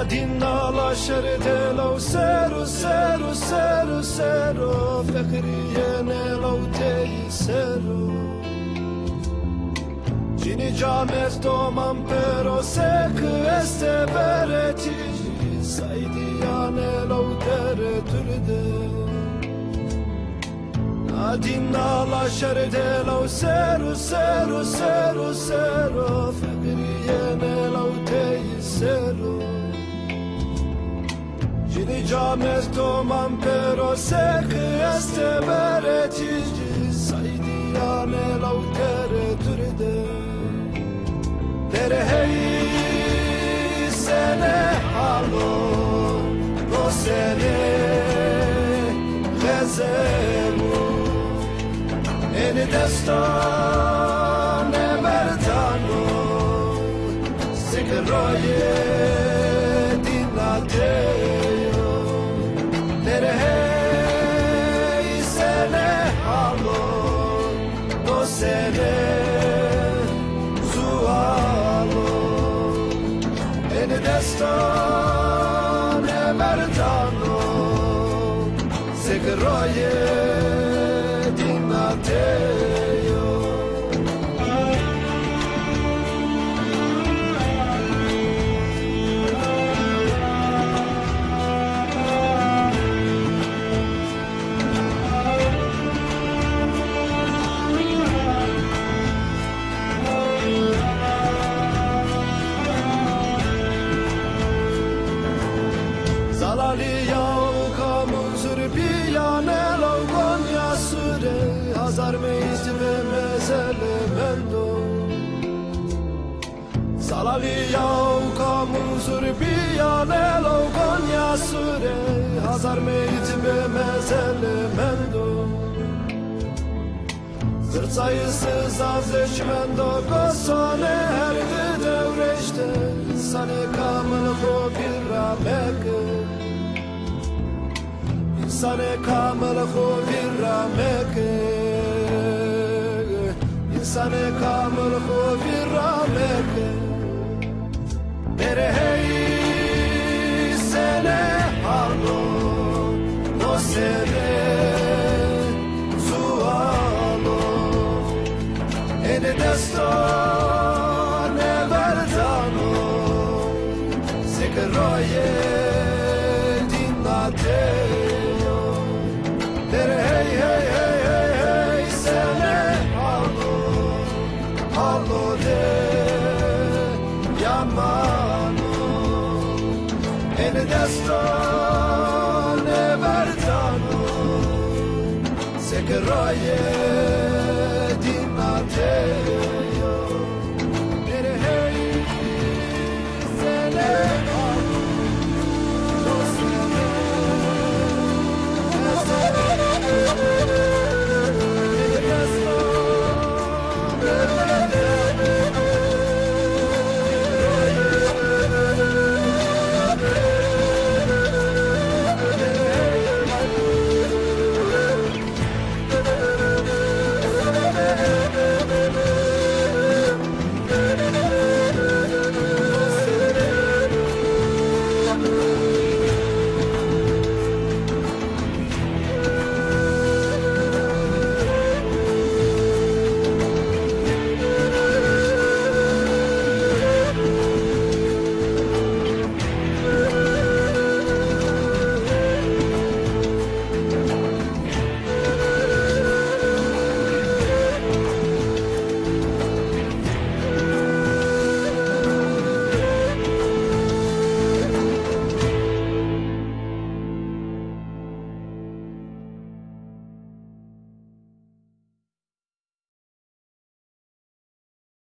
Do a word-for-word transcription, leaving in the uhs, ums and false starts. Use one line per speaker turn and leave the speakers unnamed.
نادينا لا شرد لو سيرو سيرو سيرو سيرو فخرينا لو تيسرو جيني جامز دومم pero sé que este vereti saydiyane لو تردد نادينا لا شرد لو سيرو سيرو سيرو سيرو فخرينا لو تيسرو Gini james domam pero sé que este vereti saydiyane lautere türde Dere hey sene halo no sene gezemu Eni destan e verdano Sikroye dinate Hey, sene halo, do sene zualo, en destan e verdano, se groye dinateo. Hazar meyiz ve mezele mendo Salali yav kamuzur biyane logon yasure Hazar meyiz ve mezele mendo Zırtsayısız azleşmendo Gosone herdi devreşte Sane kamını khofirra meke İnsane kamını khofirra meke İnsane kamını khofirra meke Mere hey sene halo No sene zualo Ene destan e verdano Se che roye dinateo Mere hey hey hey hey hey sene halo Halo de yamano Ene destan e verdano Se che roye